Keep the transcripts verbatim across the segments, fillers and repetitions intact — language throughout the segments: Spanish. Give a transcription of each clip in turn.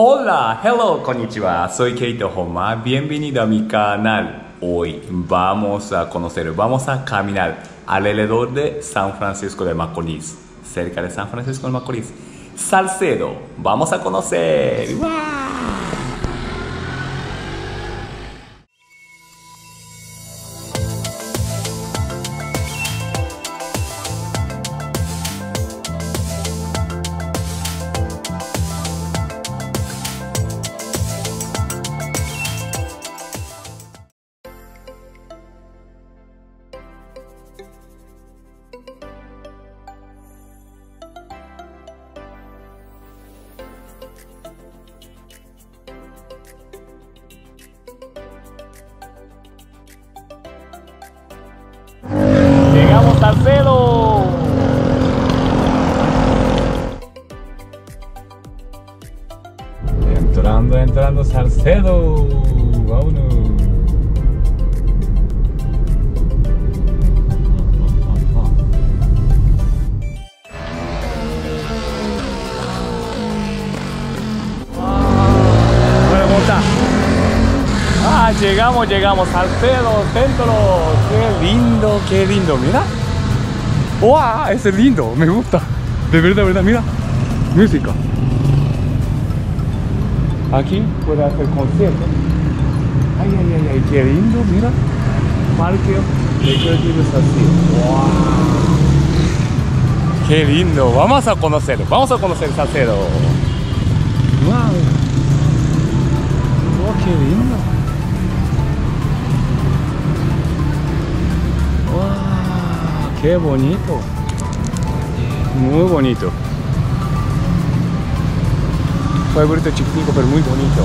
Hola, hello, konnichiwa. Soy Keito Homa. Bienvenido a mi canal. Hoy vamos a conocer, vamos a caminar alrededor de San Francisco de Macorís, cerca de San Francisco de Macorís. Salcedo, vamos a conocer. ¡Wow! ¡Llegamos a Salcedo! Entrando, entrando Salcedo. Vámonos. Bueno, ¿cómo está? Ah, llegamos, llegamos, Salcedo, centro. Qué lindo, qué lindo, mira. ¡Wow! Ese es lindo, me gusta. De verdad, de verdad, mira. Música. Aquí puede hacer concierto. Ay, ay, ay, ay, qué lindo, mira. Parque recreativo Salcedo. ¡Wow! Qué lindo. Vamos a conocerlo, vamos a conocer Salcedo. ¡Wow! ¡Oh, qué lindo! ¡Qué bonito! Muy bonito. Pueblito chiquitico, pero muy bonito.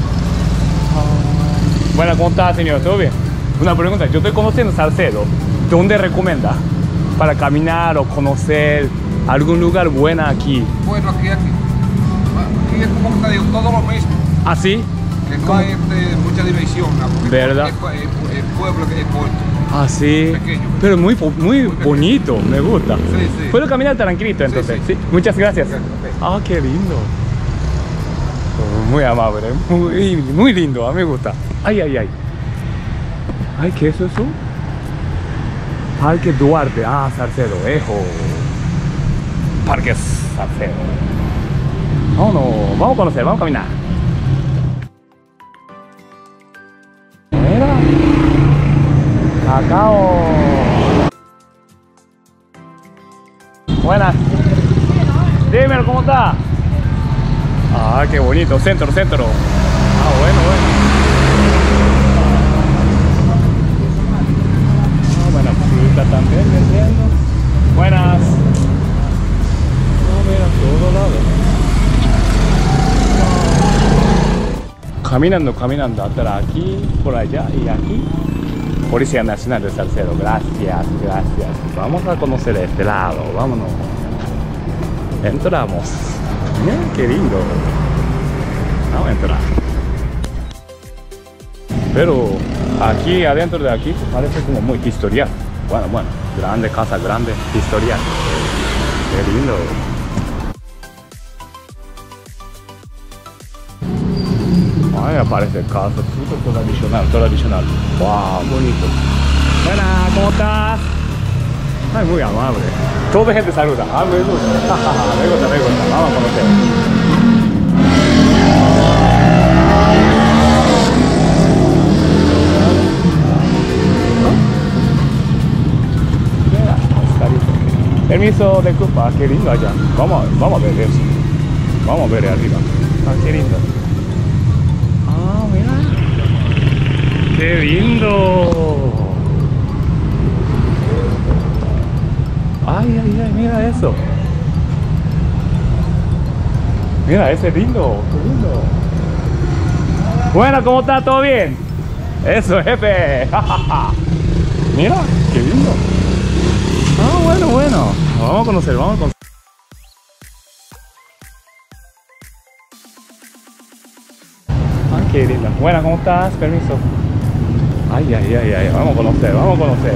Ah. Bueno, ¿cómo está, señor? ¿Todo bien? Una pregunta. Yo estoy conociendo Salcedo. ¿Dónde recomienda para caminar o conocer algún lugar bueno aquí? Bueno, aquí, aquí. Aquí es como te digo, todo lo mismo. ¿Ah, sí? Que no ¿Cómo? hay este, mucha dimensión. ¿No? ¿Verdad? El, el, el pueblo que es corto. Ah, sí. Pequeño. Pero muy, muy bonito, me gusta. Sí, sí. Puedo caminar tranquilito entonces. Sí, Sí. Muchas gracias. Okay. Ah, qué lindo. Oh, muy amable, muy, muy lindo, a mí me gusta. Ay, ay, ay. Ay, ¿qué es eso? Parque Duarte. Ah, Salcedo, ejo. Parque Salcedo. Vámonos, vamos a conocer, vamos a caminar. Mira. Cacao. Buenas. Dímelo, ¿cómo está? Ah, qué bonito. Centro, centro. Ah, bueno, bueno. Ah, buena fruta también, vendiendo. Buenas. Oh, mira, todo lado. Caminando, caminando. Atrás, aquí, por allá y aquí. Policía Nacional de Salcedo, gracias, gracias. Vamos a conocer este lado, vámonos. Entramos. Miren qué lindo. Vamos a entrar. Pero aquí adentro de aquí parece como muy historial. Bueno, bueno, grande casa, grande, historial. Qué lindo. Ay, aparece casa, súper tradicional, tradicional. Wow, bonito. Buenas, ¿cómo estás? Ay, muy amable. Toda gente saluda. Ah, me gusta. me gusta, me gusta. Vamos a conocer. Mira, carito. Permiso, disculpa, qué lindo allá. Vamos, vamos a ver eso. Vamos a ver arriba. Ah, qué lindo. ¡Qué lindo! ¡Ay, ay, ay! Mira eso. Mira, ese lindo. ¡Qué lindo! Bueno, ¿cómo está? ¿Todo bien? Eso, jefe. Mira, qué lindo. Ah, bueno, bueno. Vamos a conocer, vamos a conocer. Ah, qué lindo. Bueno, ¿cómo estás? Permiso. Ay, ay, ay, ay, vamos a conocer, vamos a conocer.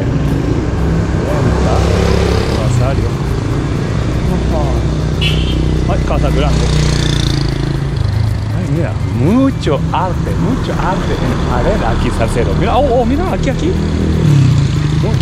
Rosario. Ay, casa grande. Ay, mira, mucho arte, mucho arte en pared aquí, Salcedo. Mira, oh, oh, mira, aquí, aquí. Oh.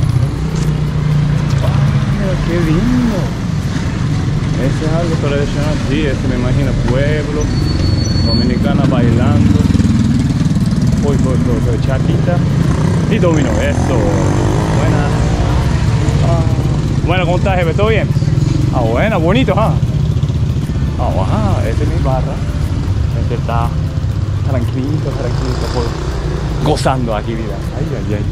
Mira, qué lindo. Ese es algo tradicional, sí, ese me imagino pueblo, dominicana bailando. Uy, uy, uy, uy, chaquita y dominó, eso. Buena. Ah. Bueno, ¿cómo estás, jefe? ¿Todo bien? Ah, buena, bonito, ¿ah? Ah, wow, esta es mi barra. Este está tranquilito, tranquilito, por... gozando aquí, vida. Ay, ay, ay.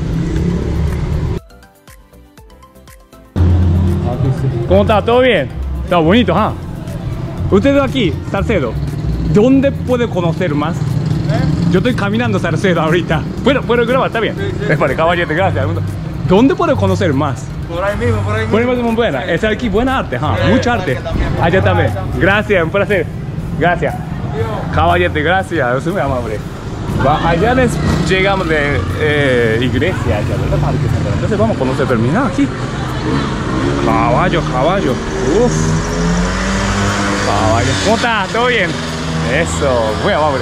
Aquí sí. ¿Cómo está? ¿Todo bien? Está bonito, ¿ah? Ustedes aquí, Salcedo, ¿dónde puede conocer más? ¿Eh? Yo estoy caminando Salcedo ahorita. Bueno, ¿puedo grabar? ¿Está bien? Sí, sí. Es para caballete, gracias. ¿Dónde puedo conocer más? Por ahí mismo, por ahí mismo. Por ahí mismo, buena. Está aquí, buena arte, ¿ah? Sí, mucha arte. Allá también. Gracias, un placer. Gracias. Caballete, gracias. Eso es muy amable. Allá les llegamos de eh, iglesia, allá de la parque central. Entonces vamos a conocer, terminar aquí. Caballo, caballo. Uf. Caballo. ¿Cómo estás? ¿Todo bien? Eso, muy amable.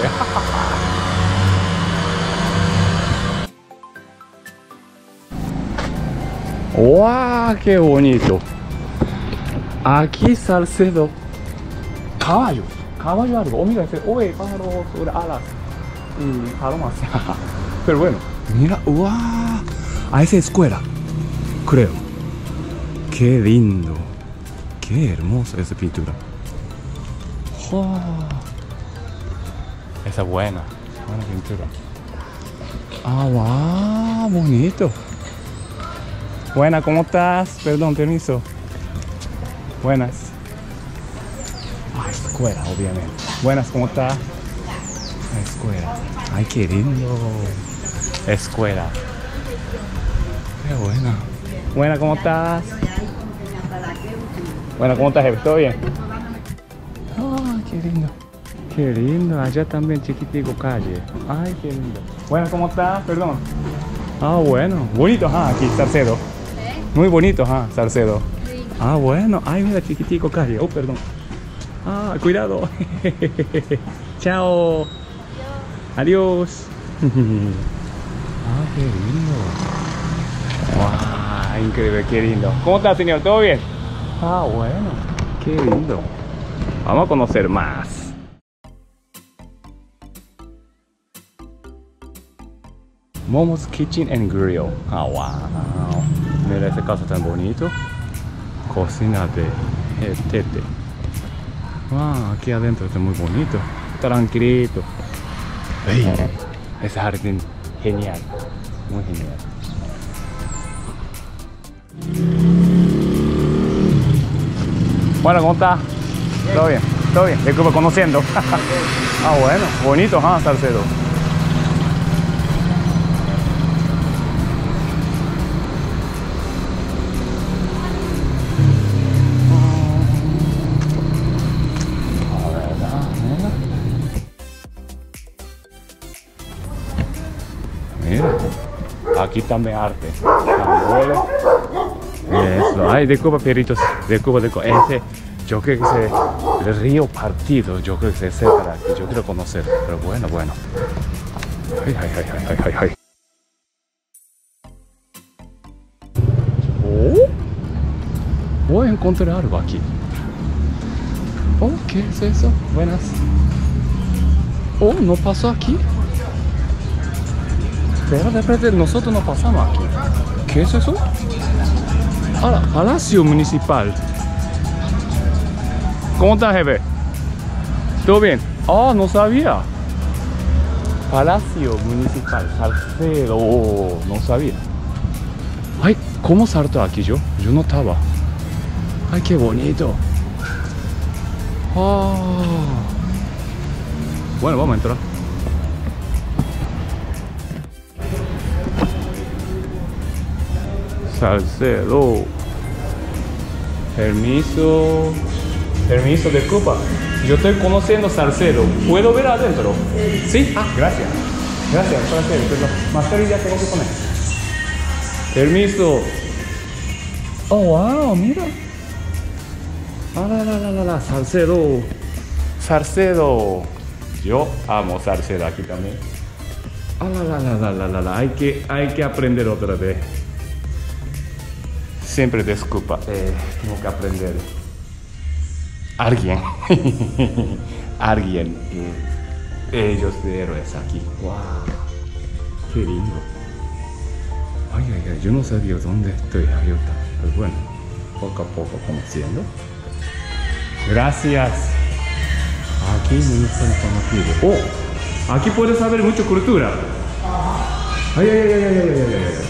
¡Wow! ¡Qué bonito! Aquí Salcedo. Caballo. Caballo algo. Oh, mira, ese. Oye, pájaro sobre alas. Y palomas. Pero bueno, mira. ¡Wow! A esa escuela. Creo. ¡Qué lindo! ¡Qué hermosa esa pintura! Oh. Esa buena. Buena pintura. ¡Ah, wow! Bonito. Buena, ¿cómo estás? Perdón, permiso. Buenas. Ah, escuela, obviamente. Buenas, ¿cómo estás? Escuela. Ay, qué lindo. Escuela. Qué buena. Buena, ¿cómo estás? Buena, ¿cómo estás, jefe? ¿Todo bien? Ah, qué lindo. Qué lindo. Allá también, chiquitico, calle. Ay, qué lindo. Buena, ¿cómo estás? Perdón. Ah, bueno. Bonito, ah, aquí, Salcedo. Muy bonito, ah, Salcedo. Sí. Ah, bueno. Ay, mira, chiquitico, calle. Oh, perdón. Ah, cuidado. Chao. Adiós. Ah, qué lindo. Wow, increíble, qué lindo. ¿Cómo está, señor? ¿Todo bien? Ah, bueno. Qué lindo. Vamos a conocer más. Momo's Kitchen and Grill. Ah, wow. Mira ese casa tan bonito. Cocina de eh, tete. Wow, aquí adentro está muy bonito. Tranquilito. Hey, ese jardín genial. Muy genial. Bueno, ¿cómo está? ¿Todo bien? ¿Todo bien? Disculpe, conociendo. Ah, bueno. Bonito, ¿ah, Salcedo? Aquí también arte. Eso. Ay, disculpa, perritos. Disculpa, disculpa. Ese, yo creo que es el río Partido. Yo creo que es cerca de aquí. Yo quiero conocer. Pero bueno, bueno. Ay, ay, ay, ay, ay, ay. Oh, voy a encontrar algo aquí. Oh, ¿qué es eso? Buenas. Oh, ¿no pasó aquí? Pero de repente nosotros no pasamos aquí. ¿Qué es eso? Ah, Palacio Municipal. ¿Cómo estás, jefe? ¿Todo bien? Ah, no sabía. Palacio Municipal, Salcedo. Oh, no sabía. Ay, ¿cómo salto aquí yo? Yo no estaba. Ay, qué bonito. Oh. Bueno, vamos a entrar. Salcedo. Permiso. Permiso, disculpa. Yo estoy conociendo Salcedo. ¿Puedo ver adentro? Sí. Ah, gracias. Gracias, Salcedo. Perdón. Más tarde ya tengo que poner. Permiso. Oh, wow, mira. Ah, la, la, la, la, la. Salcedo. Salcedo. Yo amo Salcedo aquí también. Ah, la, la, la, la, la, la. Hay que, hay que aprender otra vez. Siempre disculpa, eh, tengo que aprender. Alguien. Alguien. Eh, ellos de héroes aquí. Wow. Qué lindo. Ay, ay, ay, yo no sabía dónde estoy. Ay, yo está. Pero bueno, poco a poco conociendo. Gracias. Aquí me está informativo. Oh, aquí puedes saber mucha cultura. Ay, ay, ay, ay, ay, ay, ay, ay.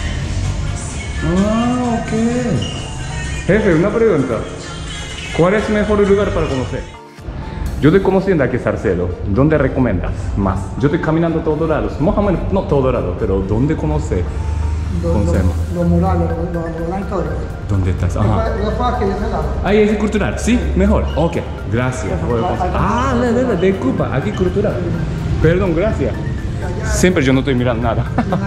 Ah, ok. Jefe, una pregunta. ¿Cuál es el mejor lugar para conocer? Yo estoy conociendo aquí Salcedo. ¿Dónde recomiendas más? Yo estoy caminando a todos lados. Más o menos, no todos lados, pero ¿dónde conoce? Los, los, los murales, los, los, los históricos. ¿Dónde estás? Ajá. Yo fue aquí de ese lado. Ahí es cultural, sí, mejor. Ok, gracias. Ah, la, la, la, disculpa, aquí cultural. Perdón, gracias. Siempre yo no estoy mirando nada.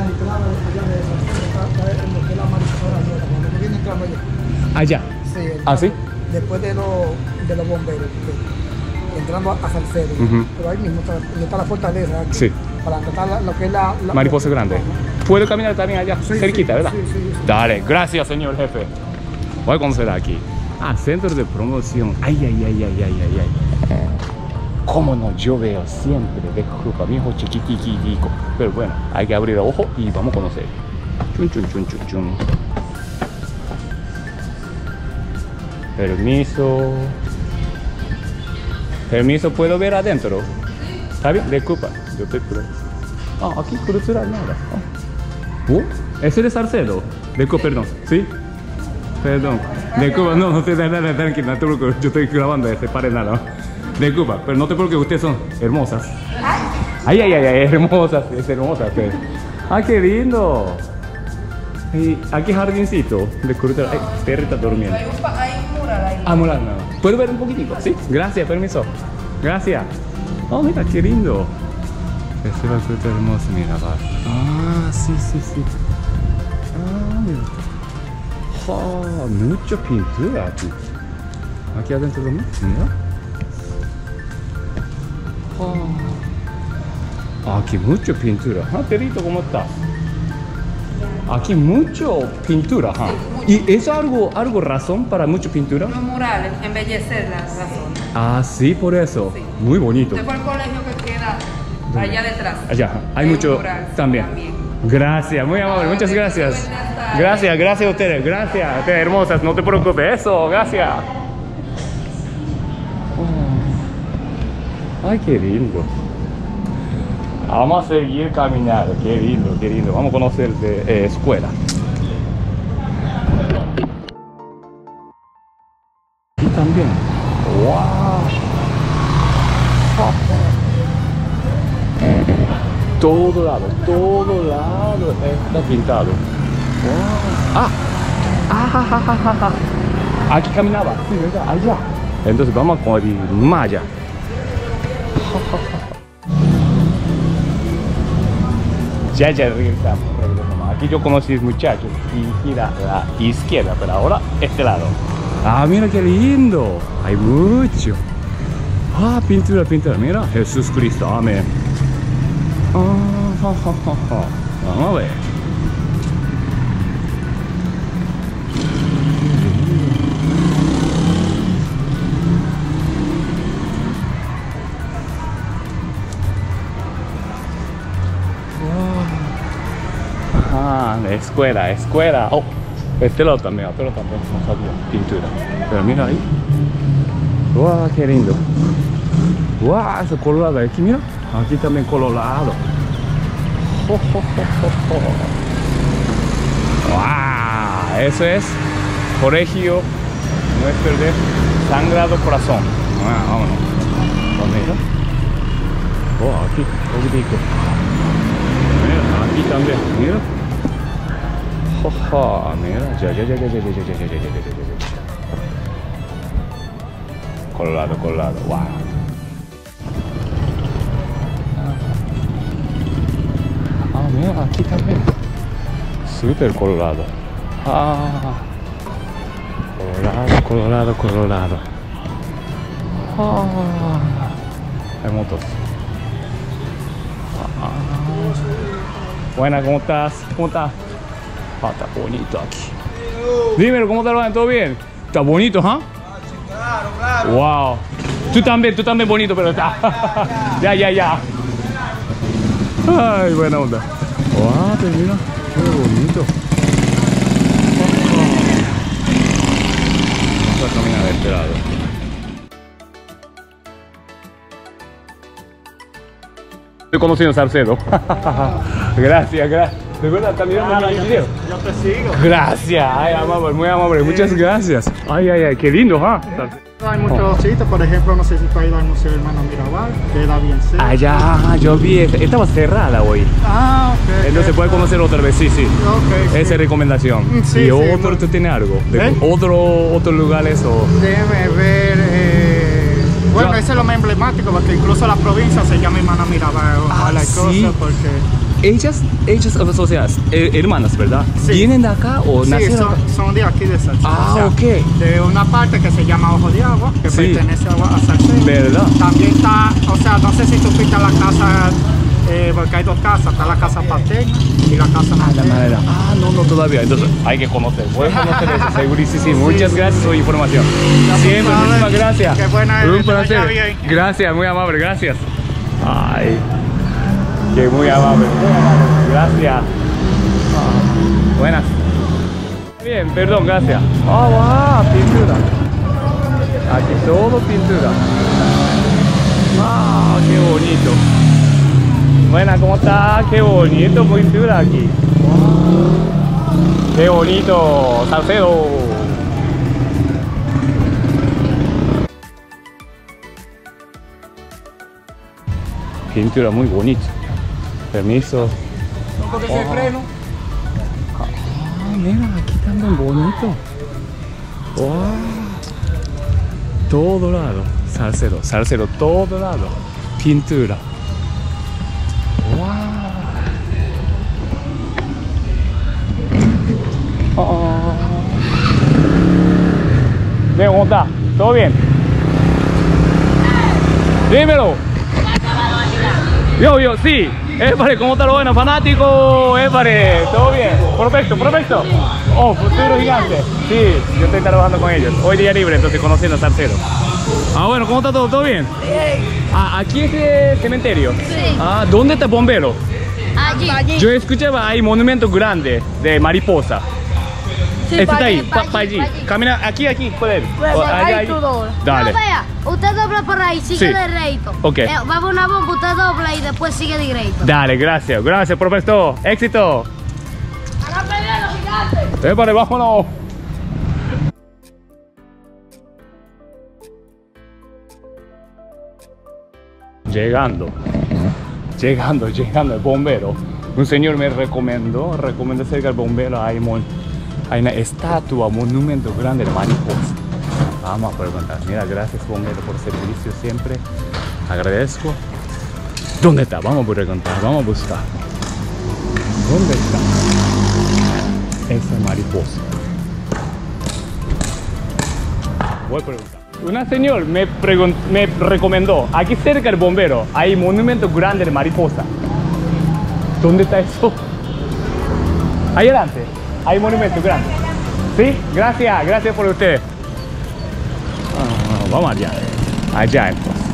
Allá. Sí, ¿Ah, sí? Después de los, de los bomberos, entrando a Salcedo. Uh-huh. Pero ahí mismo está, está la fortaleza. Aquí, sí. Para tratar lo que es la, la Mariposa Grande. ¿Puedo caminar también allá? Sí, cerquita, sí, ¿verdad? Sí, sí, sí. Dale, gracias, señor jefe. Voy a conocer aquí. Ah, centro de promoción. Ay, ay, ay, ay, ay, ay, ay. Cómo no, yo veo siempre de grupo, mi hijo chiquitico. Pero bueno, hay que abrir el ojo y vamos a conocer. Chun, chun, chun, chun, chun. Permiso. Permiso, ¿puedo ver adentro? ¿Está bien? Disculpa, yo estoy por ahí. Ah, aquí cultural nada. Oh. Uh, ¿ese es de Salcedo? Disculpa, perdón. ¿Sí? Perdón. Disculpa, no, no te da nada, tranquila, no te preocupes. Yo estoy grabando ese, pare nada. Disculpa, pero no te preocupes, ustedes son hermosas. Ay, ay, ay, ay, hermosas, es hermosa. Pero... ¡ay, qué lindo! Y aquí jardincito de cultural. Ay, perro está durmiendo. Hay un, hay un mural ahí. Ah, mural, no. ¿Puedo ver un poquitico? Sí, gracias, permiso. Gracias. Oh, mira, qué lindo. Festival Cultural Hermoso, mira, va. Ah, sí, sí, sí. Ah, mira. Oh, mucha pintura aquí. Aquí adentro también, mira. Oh. Aquí mucha pintura. Ah, Perito, ¿cómo estás? Aquí mucho pintura. ¿Ah? ¿Y es algo, algo razón para mucha pintura? Los murales, embellecer la, la zona. Ah, sí, por eso. Sí. Muy bonito. Este fue el colegio que queda allá detrás. Allá, hay, hay mucho mural, también. también. Gracias, muy amable, muchas gracias. Gracias, gracias a ustedes, gracias, ustedes hermosas, no te preocupes, eso, gracias. Oh. Ay, qué lindo. Vamos a seguir caminando, qué lindo, qué lindo. Vamos a conocer de eh, escuela. Y también, wow. Todo lado, todo lado está pintado. Wow. Ah, ah, ja, ja, ja, ja. Aquí caminaba, sí, ¿verdad? Allá. Entonces vamos a ir más allá. Ya, ya regresamos, regresamos. Aquí yo conocí a los muchachos y gira a la izquierda, pero ahora este lado. Ah, mira qué lindo. Hay mucho. Ah, pintura, pintura. Mira, Jesús Cristo, amén. Oh, oh, oh, oh, oh. Vamos a ver. Wow. Ah, escuela, escuela. Oh, este lado también, otro lado también. No sabía, pintura. Pero mira ahí. Wow, qué lindo. Wow, ese colorado aquí, mira. Aquí también colorado. Oh, oh, oh, oh. Wow, eso es Colegio Nuestro de Sagrado Corazón. Ah, vámonos. Mira. Oh, aquí, poquitico. Mira, aquí también, mira. Oh, oh, mira, ya, ya, ya, ya, ya, ya, ya, ya, ya, ya, ya, ya. Colorado, colorado, wow. Ah, mira, aquí también. Súper colorado. Ah, colorado, colorado, colorado. Ah, hay motos. Ah. Buena, ¿cómo estás? ¿Cómo estás? Ah, está bonito aquí. Dímelo, ¿cómo te lo van? ¿Todo bien? Está bonito, ¿ah? ¿eh? Claro, claro. Wow. Tú también, tú también bonito, pero está. Ya, ya, ya. Ay, buena onda. Wow, pero mira, qué bonito. Vamos a caminar de este lado. Estoy conociendo Salcedo. Gracias, gracias. ¿De verdad estás mirando mi video? Yo te sigo. Gracias, ay, amable, muy amable, muchas gracias. Ay, ay, ay, qué lindo, ¿ah? Hay muchos sitios, por ejemplo, no sé si tú has ido al Museo Hermano Mirabal, queda bien cerca. Allá, yo vi, estaba cerrada hoy. Ah, ok. Entonces puedes conocer otra vez, sí, sí. Ok, Esa sí. es recomendación. Sí, ¿Y sí, otro bueno. tú tienes algo? ¿De ¿Eh? otro, otros lugares o...? Déjeme ver. Eh... Bueno, Yo- ese es lo más emblemático, porque incluso la provincia se llama Hermano Mirabal. Ah, Ojalá y sí. cosas, porque. Ellas, ellas, o sea, eh, hermanas, ¿verdad? Sí. ¿Vienen de acá o Sí, nacieron acá? son, son de aquí de Salcedo. Ah, o sea, ok. De una parte que se llama Ojo de Agua, que Sí. pertenece a, a Salcedo. ¿Verdad? También está, o sea, no sé si tú fuiste a la casa, eh, porque hay dos casas, está la casa paterna y la casa La materna. madera. Ah, no, no, todavía. Entonces hay que conocer. Voy a conocer eso, segurísimo. Sí, muchas sí, gracias por la información. Ya tú Siempre, sabes. muchísimas gracias. Qué buena Un eres, te vaya placer. bien. Gracias, muy amable, gracias. Ay, que muy amable. Muy amable. Gracias. Ah, buenas. Bien, perdón, gracias. Ah, wow, pintura. Aquí todo pintura. Ah, qué bonito. Buena, ¿cómo está? Qué bonito pintura aquí. Wow. Qué bonito, Salcedo. Pintura muy bonita. Permiso. No porque se freno. Ah, mira, aquí también bonito. Wow. Todo lado. Salcedo, Salcedo, todo lado. Pintura. Wow. Oh. Bien, ¿cómo está? ¿Todo bien? Dímelo. Yo, yo, sí. Épale, ¿cómo está lo bueno? Fanático, épale, ¿todo bien? Perfecto, perfecto. Oh, futuro gigante. Sí, yo estoy trabajando con ellos. Hoy día libre, entonces conociendo a Salcedo. Ah, bueno, ¿cómo está todo? ¿Todo bien? Ah, aquí es el cementerio. Sí. Ah, ¿dónde está el bombero? Allí. Yo escuchaba, hay monumento grande de mariposa. Sí, Este está pa' ahí, allí, pa, pa' pa allí, allí. pa' allí. Camina aquí, aquí, puede. Pues, Oh, ahí allá, ahí. tú doblas. Dale. No, vea, usted dobla por ahí, sigue Sí. derecho. Ok. Eh, va a haber una bomba, usted dobla y después sigue derecho. Dale, gracias, gracias, profesor. Éxito. ¡A la pelea, los gigantes! Épale, vámonos. Llegando, llegando, llegando el bombero. Un señor me recomendó, recomendó cerca del bombero. Hay, mon, hay una estatua, monumento grande de mariposa. Vamos a preguntar. Mira, gracias bombero por el servicio siempre. Agradezco. ¿Dónde está? Vamos a preguntar, vamos a buscar. ¿Dónde está esa mariposa? Voy a preguntar. Una señora me, pregun- me recomendó, aquí cerca del bombero hay monumento grande de mariposa. ¿Dónde está eso? Ahí adelante, hay monumento grande. ¿Sí? Gracias, gracias por usted. Ah, vamos allá, allá entonces.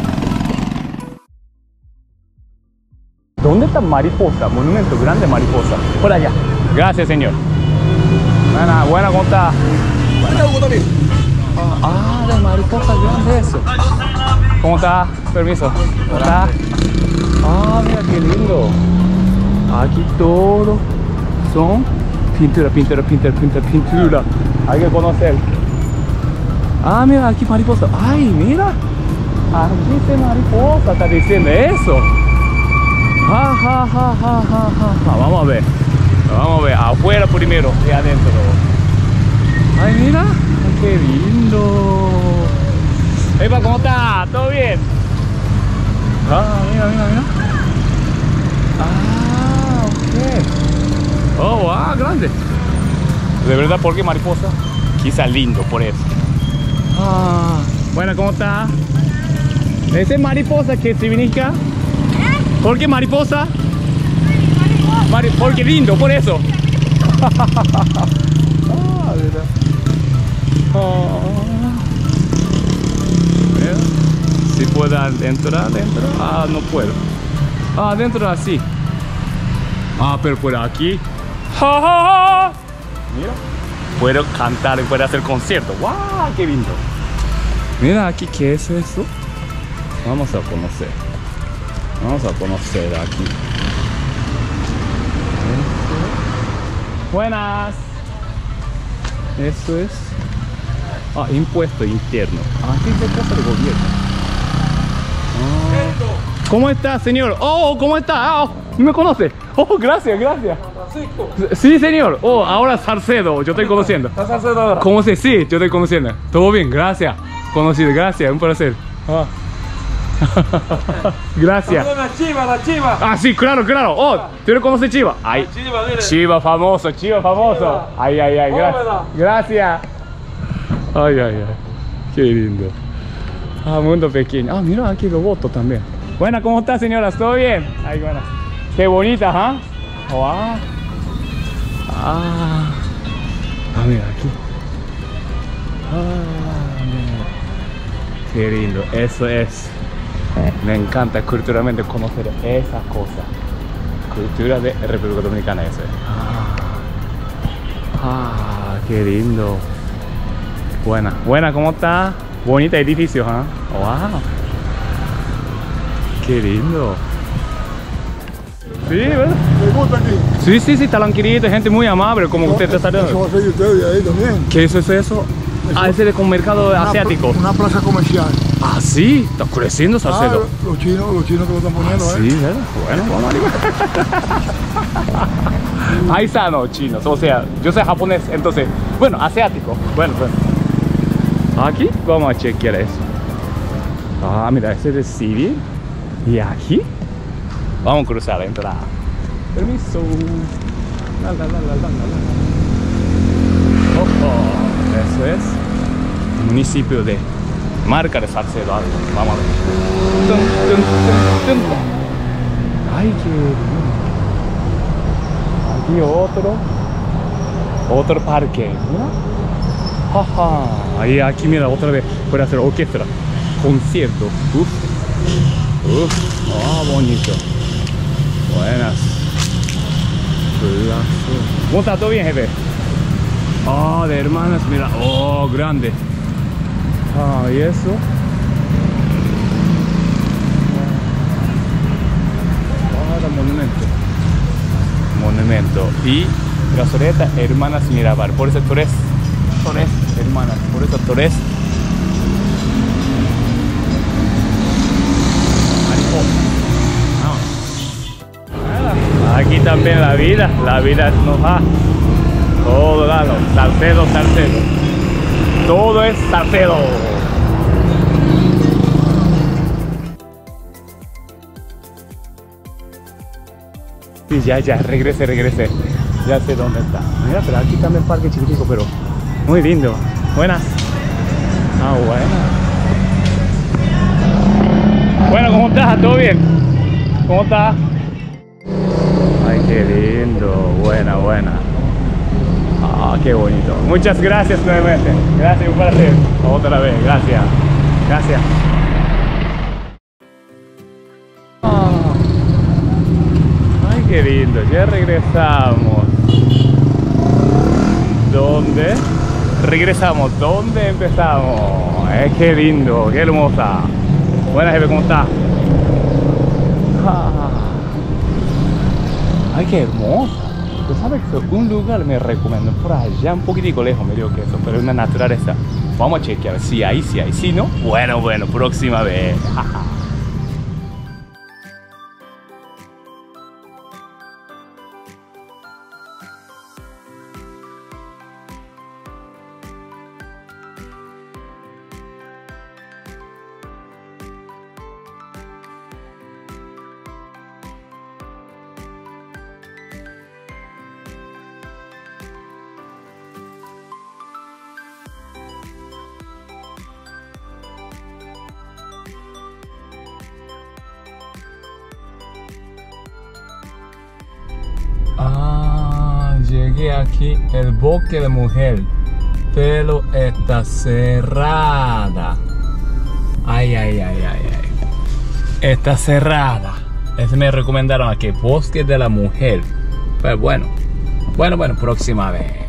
¿Dónde está mariposa? Monumento grande mariposa. Por allá. Gracias, señor. Buena, buena, ¿cómo está? Ah, de mariposa grande eso. ¿Cómo está? Permiso. ¿Cómo está? Ah, mira qué lindo. Aquí todo son pintura, pintura, pintura, pintura, pintura. Hay que conocer. Ah, mira, aquí mariposa. Ay, mira. Aquí dice mariposa, está diciendo eso. Ja, ja, ja, ja, ja, ja. Vamos a ver. Vamos a ver. Afuera primero y adentro. Ay, mira. Qué lindo. Epa, ¿cómo está? ¿Todo bien? Ah, mira, mira, mira. Ah, ok. Oh, wow, grande. De verdad, ¿por qué mariposa? Quizá lindo, por eso. Ah, bueno, ¿cómo está? ¿Esa es mariposa que significa? ¿Por qué mariposa? Mari porque lindo, por eso. Ah, mira. Oh. Mira. Si puedo entrar adentro. Ah, no puedo. Ah, adentro así. Ah, pero por aquí. Ja, ja, ja. Mira. Puedo cantar y puedo hacer concierto. ¡Wow! ¡Qué lindo! Mira aquí, ¿qué es eso? Vamos a conocer. Vamos a conocer aquí. Buenas. Eso es. Ah, impuesto interno. Ah, aquí es cosa del gobierno. Ah. ¿Cómo está, señor? Oh, ¿cómo está? Oh, ¿me conoce? Oh, gracias, gracias. Sí, señor. Oh, ahora Salcedo, yo estoy conociendo. ¿Estás Salcedo ahora? ¿Cómo se? Sí, yo estoy conociendo. Todo bien, gracias. Conocido, gracias, un placer. Ah. Gracias. La chiva, la chiva. Ah, sí, claro, claro. Oh, ¿tú le conoces Chiva? Ay, Chiva, dile. Chiva famoso, Chiva famoso. Chiva. Ay, ay, ay, gracias. Pómela. Gracias. Ay, ay, ay. Qué lindo. Ah, mundo pequeño. Ah, mira, aquí roboto también. Buena, ¿cómo está, señoras? ¿Todo bien? Ay, buena. Qué bonita, ¿ah? ¿eh? Wow. Ah. Ah, mira, aquí. Ah, mira. Qué lindo. Eso es. Me encanta culturalmente conocer esas cosas. Cultura de República Dominicana, eso es. Ah, ah, qué lindo. Buena, buena, ¿cómo está? Bonita edificio, ¿ah? ¿eh? Wow. Qué lindo. Sí, ¿verdad? ¿Me gusta aquí? Sí, sí, sí, tranquilito, gente muy amable, como usted está Eso saliendo. va a ser de ustedes ahí también. ¿Qué es eso? eso? Ah, ese de con mercado Una asiático. pla- Una plaza comercial. Ah, sí, está creciendo Salcedo. Ah, los chinos, los chinos que lo están poniendo, ¿eh? Sí, ¿verdad? Bueno, vamos arriba. Ahí está, no, chinos. O sea, yo soy japonés, entonces, bueno, asiático. Bueno, bueno. Aquí vamos a chequear eso. Ah, mira, ese es el civil. Y aquí vamos a cruzar la entrada. Permiso. La, la, la, la, la, la, la. Ojo. Eso es municipio de Marca de Salcedo. Vamos a ver. Tum, tum, tum, tum. Ay, qué lindo. Aquí otro. Otro parque. Mira. Jaja. Ahí, aquí mira, otra vez. Puede hacer orquesta. Concierto. Uf. Uf. Ah, bonito. Buenas. ¿Cómo está? ¿Todo bien, jefe? Ah, de hermanas, mira. Oh, grande. Ah, y eso. Ah, el monumento. Monumento. Y plazoleta Hermanas Mirabal. Por eso Torres. Torres, hermanas. Por eso Torres. No. Aquí también la vida. La vida nos va. Todo lado. Salcedo, Salcedo. Todo es Salcedo. Sí, ya, ya, regrese, regrese. Ya sé dónde está. Mira, pero aquí también parque chiquitico, pero muy lindo. Buenas. Ah, bueno. Bueno, ¿cómo estás? ¿Todo bien? ¿Cómo estás? Ay, qué lindo. Buena, buena. Ah, qué bonito. Muchas gracias nuevamente. Gracias, un placer. Otra vez, gracias. Gracias. Ah. Ay, qué lindo. Ya regresamos. ¿Dónde? Regresamos. ¿Dónde empezamos? Eh, qué lindo, qué hermosa. Buenas, jefe, ¿cómo está? Ah. Ay, qué hermosa. Tú sabes que un lugar me recomiendo por allá, un poquitico lejos, me digo que eso, pero es una naturaleza. Vamos a chequear si hay, si hay, si no, bueno, bueno, próxima vez. Ah, llegué aquí, el bosque de mujer, pero está cerrada. Ay, ay, ay, ay, ay. Está cerrada. Ese me recomendaron aquí, bosque de la mujer. Pero bueno, bueno, bueno, próxima vez.